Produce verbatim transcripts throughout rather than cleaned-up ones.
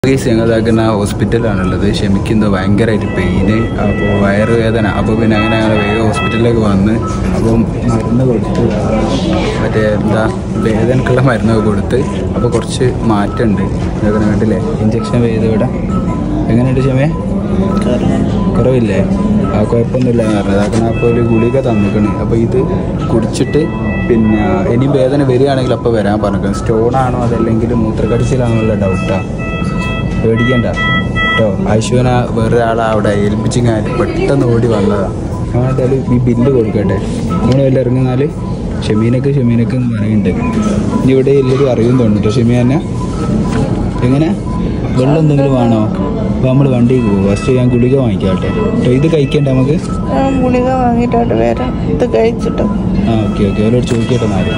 ഞങ്ങളാക്കുന്ന ഹോസ്പിറ്റലാണുള്ളത്. ഷെമിക്കെന്തോ ഭയങ്കരമായിട്ട് പെയിന്, അപ്പോൾ വയറുവേദന. അപ്പോൾ പിന്നെ അങ്ങനെ ഞങ്ങൾ വേഗം ഹോസ്പിറ്റലിലേക്ക് വന്ന് അപ്പം മരുന്ന് കൊടുത്ത് മറ്റേ എന്താ വേദനക്കുള്ള മരുന്നൊക്കെ കൊടുത്ത് അപ്പോൾ കുറച്ച് മാറ്റമുണ്ട്. ഇതൊക്കെ കണ്ടില്ലേ, ഇഞ്ചക്ഷൻ ചെയ്ത് ഇവിടെ. എങ്ങനെയുണ്ട് ഷെമേ? കുറവില്ലേ? ആ കുഴപ്പമൊന്നുമില്ല എന്ന് പറഞ്ഞത്. അതൊക്കെ അപ്പോൾ ഒരു ഗുളിക തന്നിക്കണ്. അപ്പോൾ ഇത് കുടിച്ചിട്ട് പിന്നെ ഇനി വേദന വരികയാണെങ്കിൽ അപ്പോൾ വരാൻ പറഞ്ഞിരിക്കണം. സ്റ്റോണാണോ അതല്ലെങ്കിൽ മൂത്രക്കടിച്ചിലാണെന്നുള്ള ഡൗട്ടാണ്. പേടിക്കണ്ട കേട്ടോ. ഐശുവിനെ വേറൊരാളെ അവിടെ ഏൽപ്പിച്ചിങ്ങാൻ പെട്ടെന്ന് ഓടി വന്നതാണ്. ഞാൻ എന്തായാലും ഈ ബില്ല് കൊടുക്കട്ടെ. നമ്മൾ വല്ല ഇറങ്ങുന്നാൽ ഷെമീനക്ക് ഷെമീനക്ക് എന്ന് പറയുന്നുണ്ട്. ഇനി ഇവിടെ എല്ലാവരും അറിയും തോന്നുന്നു ഷെമി തന്നെ. എങ്ങനെ വെള്ളം എന്തെങ്കിലും വേണോ? അപ്പോൾ നമ്മൾ വണ്ടിക്ക് പോകും. ഫസ്റ്റ് ഞാൻ ഗുളിക വാങ്ങിക്കാട്ടെ കേട്ടോ. ഇത് കഴിക്കണ്ട നമുക്ക്? ഗുളിക വാങ്ങിയിട്ടോട്ട് വരാം. ഇത് കഴിച്ചിട്ടോ. ആ ഓക്കെ ഓക്കെ അവരോട് ചോദിക്കട്ടെ നാല്.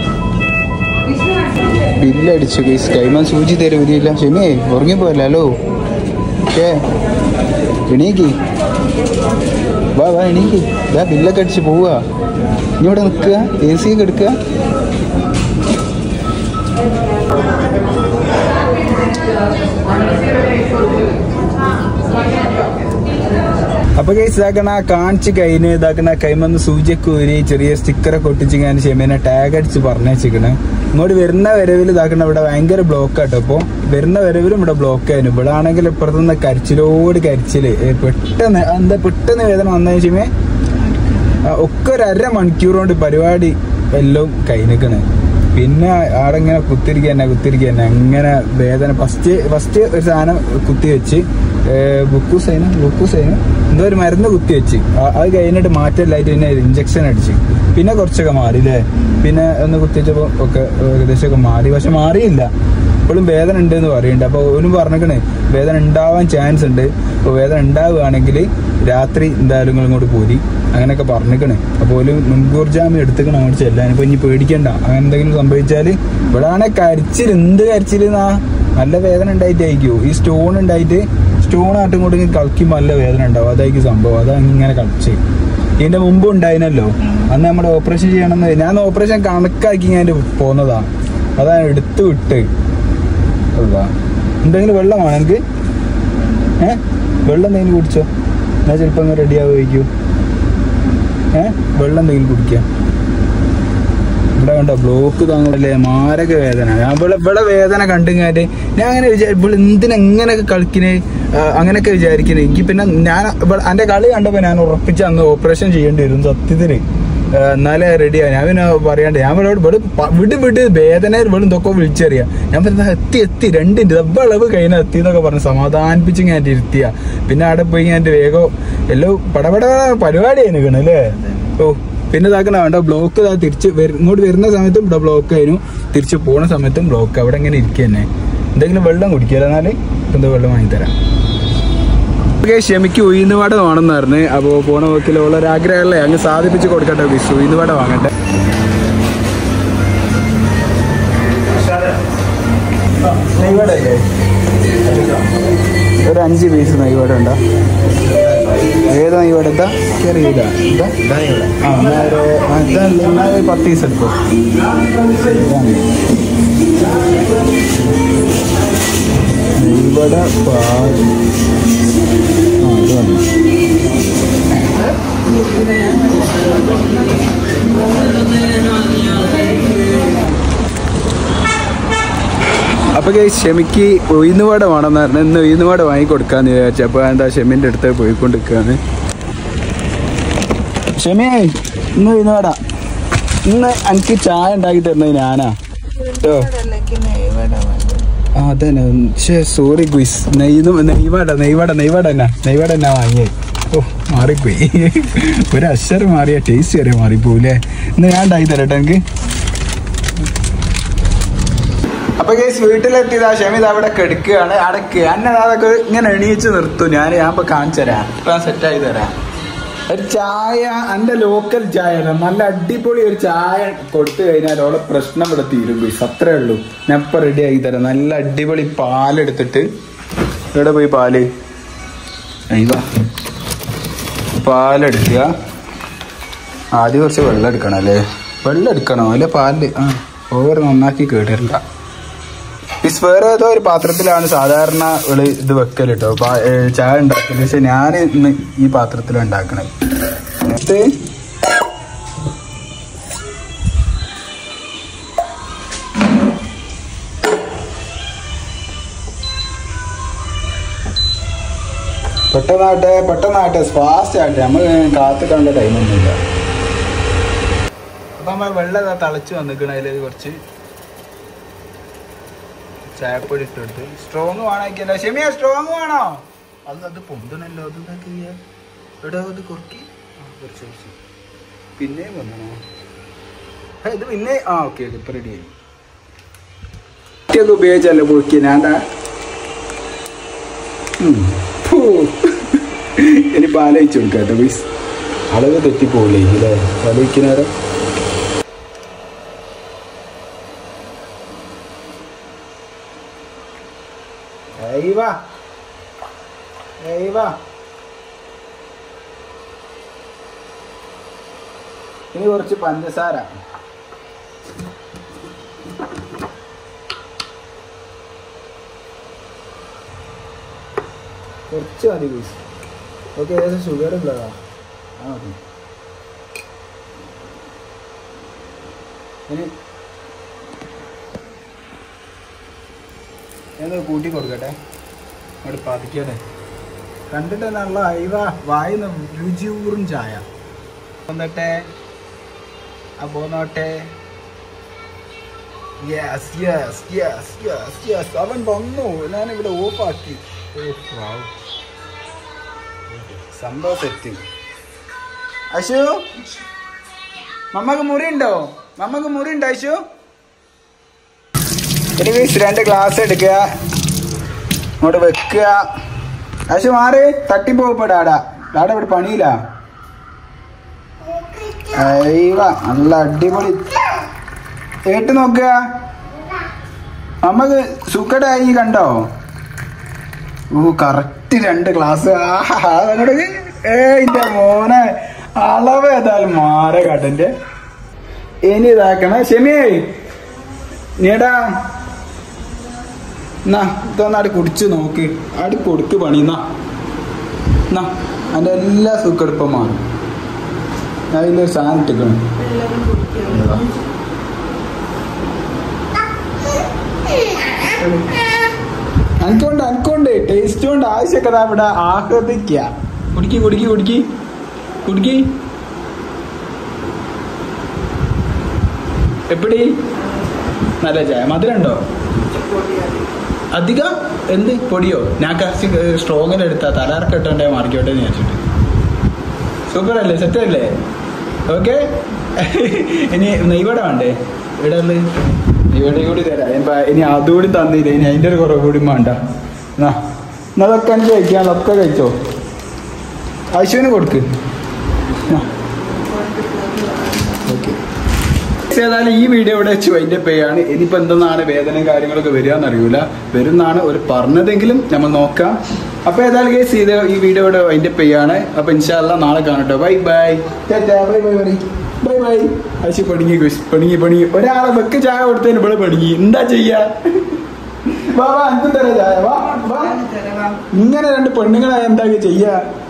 ബില്ലടിച്ചു കേസ്. കൈമാൻ സൂചി തരുമില്ല. ഷെമി ഉറങ്ങിപ്പോയല്ലോ. ഓക്കെ എണീക്ക്, വാ വാ എണീക്ക്. ഇതാ ബില്ലൊക്കെ അടിച്ച് പോവുക. ഇനി ഇവിടെ നിൽക്കുക, എ സി ഒക്കെ എടുക്കുക. അപ്പൊ കേസ് ഇതാക്കണ കാണിച്ച് കഴിഞ്ഞ് ഇതാക്കണ കൈമന്ന് സൂചിയൊക്കെ ഊരി ചെറിയ സ്റ്റിക്കറൊക്കെ ഒട്ടിച്ചിങ്ങനെ ഷെമീനെ ടാഗ് അടിച്ച് പറഞ്ഞേച്ചിക്കണ്. ഇങ്ങോട്ട് വരുന്ന വരവിൽ ഇതാക്കണ ഇവിടെ ഭയങ്കര ബ്ലോക്ക് ആട്ടോ. അപ്പോൾ വരുന്ന വരവിലും ഇവിടെ ബ്ലോക്ക് ആയിരുന്നു. ഇവിടെ ആണെങ്കിൽ ഇപ്പുറത്തുനിന്ന് കരിച്ചിലോട് കരിച്ചില് പെട്ടെന്ന് എന്താ പെട്ടെന്ന് വേദന വന്നതിന് ഷെമേ ഒക്കെ ഒരു അര മണിക്കൂർ കൊണ്ട് പരിപാടി എല്ലാം കഴിഞ്ഞിക്കണ്. പിന്നെ ആടെ ഇങ്ങനെ കുത്തിരിക്കുക തന്നെ കുത്തിരിക്കുക തന്നെ അങ്ങനെ വേദന. ഫസ്റ്റ് ഫസ്റ്റ് ഒരു സാധനം കുത്തി വെച്ച് ബുക്കൂസൈന് ബുക്കൂസൈന് എന്തോ ഒരു മരുന്ന് കുത്തി വെച്ച് അത് കഴിഞ്ഞിട്ട് മാറ്റമില്ലായിട്ട് പിന്നെ ഇഞ്ചക്ഷൻ അടിച്ച് പിന്നെ കുറച്ചൊക്കെ മാറി അല്ലേ. പിന്നെ ഒന്ന് കുത്തി വെച്ചപ്പോൾ ഒക്കെ ഏകദേശമൊക്കെ മാറി. പക്ഷെ മാറിയില്ല, ഇപ്പോഴും വേദന ഉണ്ട് എന്ന് പറയുന്നുണ്ട്. അപ്പോൾ ഓനും പറഞ്ഞിക്കണേ വേദന ഉണ്ടാവാൻ ചാൻസ് ഉണ്ട്. അപ്പോൾ വേദന ഉണ്ടാവുകയാണെങ്കിൽ രാത്രി എന്തായാലും നിങ്ങൾ ഇങ്ങോട്ട് പോരി അങ്ങനെയൊക്കെ പറഞ്ഞിക്കണേ. അപ്പോൾ ഒരു മുൻകൂർ ജാമ്യം എടുത്തിക്കണം അങ്ങോട്ട് ചെല്ലാൻ. ഇപ്പോൾ ഇനി പേടിക്കണ്ട അങ്ങനെ എന്തെങ്കിലും സംഭവിച്ചാൽ. ഇവിടെ ആണെങ്കിൽ കരിച്ചിൽ എന്ത് കരിച്ചിലെന്നാ നല്ല വേദന ഉണ്ടായിട്ടായിരിക്കുമോ. ഈ സ്റ്റോൺ ഉണ്ടായിട്ട് സ്റ്റോൺ ആട്ടും കൂടെ കളിക്കുമ്പോൾ നല്ല വേദന ഉണ്ടാവും. അതായിരിക്കും സംഭവം. അതാണ് ഇങ്ങനെ കളിച്ച്. ഇതിന്റെ മുമ്പ് ഉണ്ടായിരുന്നല്ലോ അന്ന് നമ്മുടെ ഓപ്പറേഷൻ ചെയ്യണമെന്ന്. ഞാൻ ഓപ്പറേഷൻ കണക്കാക്കി ഞാൻ പോന്നതാണ്. അതാണ് എടുത്തു വിട്ട്. അതാ എന്തെങ്കിലും വെള്ളമാണോ എനിക്ക്? ഏഹ് വെള്ളം എന്തെങ്കിലും കുടിച്ചോ? എന്നാൽ ചിലപ്പോൾ അങ്ങ് റെഡി ആവുമായിരിക്കൂ. ഏഹ് വെള്ളം എന്തെങ്കിലും കുടിക്കാം. ഇവിടെ കണ്ടോ ബ്ലോക്ക് താങ്ങല്ലേ, മാരക വേദന. ഞാൻ ഇവിടെ ഇവിടെ വേദന കണ്ടുങ്ങാറ്റ് ഞാൻ അങ്ങനെ വിചാരിച്ചു ഇപ്പോൾ എന്തിനെങ്ങനെയൊക്കെ കളിക്കണേ അങ്ങനെയൊക്കെ വിചാരിക്കണേ. എനിക്ക് പിന്നെ ഞാൻ എൻ്റെ കളി കണ്ടപ്പോൾ ഞാൻ ഉറപ്പിച്ച് അന്ന് ഓപ്പറേഷൻ ചെയ്യേണ്ടി വരും സത്യത്തിന്. എന്നാലേ റെഡിയാ. ഞാൻ പിന്നെ പറയാണ്ട് ഞാൻ ഇവിടെ ഇവിടെ വിട് വിട് വേദന ഇവിടെ എന്തൊക്കെ വിളിച്ചറിയാം. ഞാൻ പറയുന്നത് എത്തി എത്തി രണ്ടിൻ്റെ ദബ്ബളവ് കഴിഞ്ഞാൽ എത്തി എന്നൊക്കെ പറഞ്ഞ് സമാധാനിപ്പിച്ച് ഞാൻ ഇരുത്തിയ. പിന്നെ അവിടെ പോയി ഞാൻ വേഗം എല്ലാം പടപട പരിപാടി ആയിരിക്കണം അല്ലേ. ഓ പിന്നെ ഇതാക്കണ വേണ്ട ബ്ലോക്ക് ഇതാ തിരിച്ച് ഇങ്ങോട്ട് വരുന്ന സമയത്തും ഇവിടെ ബ്ലോക്ക് ആയിരുന്നു, തിരിച്ച് പോണ സമയത്തും ബ്ലോക്ക്. അവിടെ ഇങ്ങനെ ഇരിക്കുക തന്നെ. എന്തെങ്കിലും വെള്ളം കുടിക്കുക. എന്നാൽ എന്തോ വെള്ളം വാങ്ങിത്തരാം. ഓക്കെ ഷെമിക്ക് ഉഴുന്നുവട വേണമെന്ന് പറഞ്ഞ്. അപ്പോൾ പോണ വക്കിൽ ഉള്ളൊരാഗ്രഹമല്ലേ അങ്ങ് സാധിപ്പിച്ച് കൊടുക്കട്ടെ. ബിസ് ഉഴുന്നുവട വാങ്ങട്ടെ. നെയ്വട അല്ലേ? ഒരു അഞ്ച് പീസ് നെയ്വട ഉണ്ടോ? ഏതാ നെയ്വട? എന്താ അറിയില്ല. എന്താ ആ എന്നാൽ ഒരു പത്ത് പീസ് എടുക്കും. നെയ്വട പാൽ ആ ഇത് വന്നു. അപ്പോൾ ഷെമിക്ക് ഉഴുന്നുവട വേണമെന്ന് പറഞ്ഞാൽ ഇന്ന് ഉഴുന്നുവട വാങ്ങിക്കൊടുക്കാന്ന് വിചാരിച്ചു. അപ്പോൾ എന്താ ഷെമിൻ്റെ അടുത്ത് പോയിക്കൊണ്ടിരിക്കുകയാണ്. ഷെമി ഇന്ന് ഉഴുന്നുവട ഇന്ന് എനിക്ക് ചായ ഉണ്ടാക്കി തരുന്നത് ഞാനാ കേട്ടോ. ആ അതന്നെ. പക്ഷേ സോറി ഗുയിസ് നെയ്യ് നെയ്വട നെയ്വട നെയ്വട തന്നെ നെയ്വട തന്നെ വാങ്ങിയേ. ഓ മാറിപ്പോയി. ഒരു അക്ഷരം മാറിയ ടേസ്റ്റ് വരെ മാറിപ്പോയില്ലേ. ഇന്ന് ഞാൻ ഉണ്ടാക്കി തരട്ടെ എനിക്ക്. അപ്പൊ കേസ് വീട്ടിലെത്തിയതാ ഷെമി അവിടെ കെടുക്കുകയാണ്. അടക്ക് എന്നെ അതൊക്കെ ഇങ്ങനെ എണീച്ച് നിർത്തും. ഞാൻ ഞാൻ ഇപ്പൊ കാണിച്ചു തരാം. ഇപ്പൊ സെറ്റ് ആയി തരാം. ഒരു ചായ എന്റെ ലോക്കൽ ചായ നല്ല അടിപൊളി ഒരു ചായ കൊടുത്തു കഴിഞ്ഞാൽ അവളെ പ്രശ്നം ഇവിടെ തീരും. പോയി അത്രേ ഉള്ളൂ. ഞാൻ ഇപ്പൊ റെഡി ആക്കി തരാം. നല്ല അടിപൊളി പാലെടുത്തിട്ട് ഇവിടെ പോയി പാല് അയ്യോ പാലെടുക്കുക. ആദ്യം കുറച്ച് വെള്ളം എടുക്കണം അല്ലേ? വെള്ളം എടുക്കണോ അല്ലെ പാല്? ആ ഓവർ നന്നാക്കി കേട്ടില്ല. ഗൈസ് വേറെ ഏതോ ഒരു പാത്രത്തിലാണ് സാധാരണ ഇവള് ഇത് വെക്കല് കേട്ടോ ചായ ഉണ്ടാക്കല്. പക്ഷെ ഞാൻ ഇന്ന് ഈ പാത്രത്തിലാണ് ഉണ്ടാക്കണത്. എന്നിട്ട് പെട്ടെന്നാട്ടെ പെട്ടെന്നാട്ടെ ഫാസ്റ്റ് ആട്ടെ. നമ്മൾ കാത്ത് കണ്ട ടൈമൊന്നുമില്ല. അപ്പൊ നമ്മൾ വെള്ളം തിളച്ച് വന്നിക്കണ അതിൽ കുറച്ച് ചായപ്പൊടി ഇട്ടെടുത്ത്. സ്ട്രോങ് വേണോ ഷെമിയ? സ്ട്രോങ് വേണോ? അത് അത് പൊന്തണല്ലോ. അത് ഇതാക്കി എടാ അത് കുറക്കി കുറച്ച് കുറച്ച് പിന്നെയും വന്നണോ? ഇത് പിന്നെ ആ ഓക്കെ ഓക്കെ ഇപ്പൊ റെഡി ആയി. കുട്ടിയൊക്കെ ഉപയോഗിച്ചല്ലോ പൊക്കി ഞാണ്ടാ. ഇനി പാലയിച്ചു കൊടുക്കാം കേട്ടോ ബീസ്. അളവ് തെറ്റിപ്പോവില്ലേ ഇല്ലേ പാലയിക്കുന്നേരം? ഇനി കുറച്ച് പഞ്ചസാര. കുറച്ച് മതി ബീസ്. ഓക്കെ ഏകദേശം ഷുഗർ ഉള്ളതാ. ആ മതി. ഇനി ഏതോ കൂട്ടി കൊടുക്കട്ടെ. അവിടെ പതിക്കട്ടെ. കണ്ടിട്ട് നല്ല അയവ വായിന്ന് രുചിയൂറും ചായ. വന്നിട്ടെ ആ പോന്നോട്ടെ. Yes yes yes yes yes അവൻ വന്നു. ഞാനിവിടെ ഓഫാക്കി. സംഭവം സെറ്റ്. അശു മമ്മക്ക് മുറി ഉണ്ടോ? മമ്മക്ക് മുറി ഉണ്ടോ അശു? ഇനി രണ്ട് ഗ്ലാസ് എടുക്കുക, അങ്ങോട്ട് വെക്കുക. അശു മാറി തട്ടിപ്പോപ്പെടാടാ. ഡാഡ ഇവിടെ പണിയില്ല. അയ്യ നല്ല അടിപൊളി. കേട്ട് നോക്കുക. നമ്മക്ക് സുഖടായി കണ്ടോ? ഓ കറക്റ്റ് രണ്ട് ഗ്ലാസ്. അങ്ങോട്ട് ഏന്റെ മോനെ അളവ് ഏതായാലും മാറെ കാട്ടന്റെ. ഇനി ഇതാക്കണ ഷെമിയേ നീടാ എന്നാ ഇതൊന്നാട് കുടിച്ച് നോക്ക്. ആട് കൊടുക്ക് പണി. എന്നാ അതിന്റെ എല്ലാ സുഖെടുപ്പം മാറും. ഞാൻ ഇതിലൊരു സാധനം ഇട്ടിക്കണം. അനക്കൊണ്ട് അനക്കൊണ്ട് ടേസ്റ്റ് കൊണ്ട് ആവശ്യമൊക്കെ ഇവിടെ ആഹ്ലാദിക്ക. കുടിക്കി കുടിക്കി കുടിക്കി കുടിക്കി. എപ്പടി നല്ല ചായ. മധുരണ്ടോ? അധികം എന്ത് പൊടിയോ? ഞാൻ കറച്ച് സ്ട്രോങ്ങിൽ എടുത്താ തലാർക്ക് ഇട്ടോണ്ടേ മാറിക്കോട്ടെ എന്ന് വിചാരിച്ചിട്ട്. സൂപ്പർ അല്ലേ? സെറ്റ് അല്ലേ? ഓക്കെ. ഇനി നെയ്വട വേണ്ടേ? ഇവിടെ ഉള്ളത് നെയ്വട കൂടി തരാം. ഇനി അതുകൂടി തന്നില്ല. ഇനി അതിൻ്റെ ഒരു കുറവ് കൂടി വേണ്ട. എന്നാ അതൊക്കെ എനിക്ക് കഴിക്കാം. അതൊക്കെ കഴിച്ചോ. ആശുവിന് കൊടുക്ക്. ഓക്കെ. ഏതായാലും ഈ വീഡിയോ ഇവിടെ വെച്ച് വൈൻഡ് അപ്പ് ചെയ്യാണ്. ഇനിയിപ്പോൾ എന്തെന്നാണ് വേദനയും കാര്യങ്ങളൊക്കെ വരികയെന്ന് അറിയൂല. വരുന്നാണ് ഒരു പറഞ്ഞതെങ്കിലും നമ്മൾ നോക്കാം. അപ്പോൾ ഏതായാലും കേസ് ഇത് ഈ വീഡിയോ ഇവിടെ വൈൻഡ് അപ്പ് ചെയ്യാണ്. അപ്പോൾ ഇൻഷാ അല്ലാഹ് നാളെ കാണട്ടോ. Bye bye. Bye bye bye bye bye. ആശു പണിങ്ങി പണിങ്ങി പണിങ്ങി. ഒരാളെ വെക്ക് ചായ കൊടുത്തതിന് ഇവിടെ പണിങ്ങി. എന്താ ചെയ്യാ? വാ വാ അനക്കും തരാം ചായ. വാ വാ. ഇങ്ങനെ രണ്ട് പെണ്ണുങ്ങളെ എന്താ ചെയ്യാ?